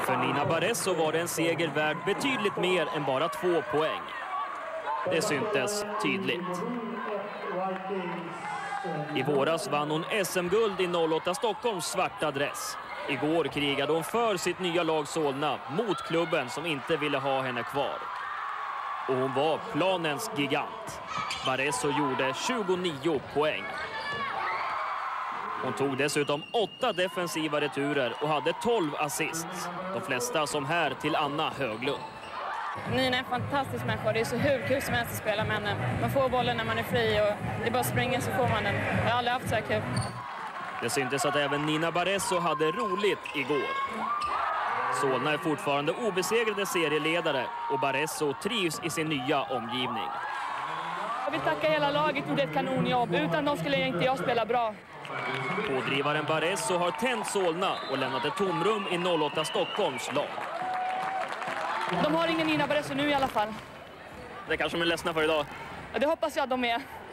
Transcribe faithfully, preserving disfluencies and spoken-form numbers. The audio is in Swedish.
För Nina Barresso var det en seger värd betydligt mer än bara två poäng. Det syntes tydligt. I våras vann hon S M-guld i noll åtta Stockholms svarta dress. Igår krigade hon för sitt nya lag Solna mot klubben som inte ville ha henne kvar. Och hon var planens gigant. Barresso gjorde tjugonio poäng. Hon tog dessutom åtta defensiva returer och hade tolv assists. De flesta som här till Anna Höglund. Nina är en fantastisk människa. Det är så hur kul som helst att spela med henne. Man får bollen när man är fri och det är bara att springa så får man den. Jag har aldrig haft så här kul. Det syntes att även Nina Barresso hade roligt igår. Solna är fortfarande obesegrade serieledare och Barresso trivs i sin nya omgivning. Jag vill tacka hela laget, gjorde ett kanonjobb. Utan dem skulle inte jag spela bra. Pådrivaren Barresso har tänt Solna och lämnat ett tomrum i noll åtta Stockholms lag. De har ingen Nina Barresso nu i alla fall. Det kanske de är ledsna för idag. Ja, det hoppas jag att de är.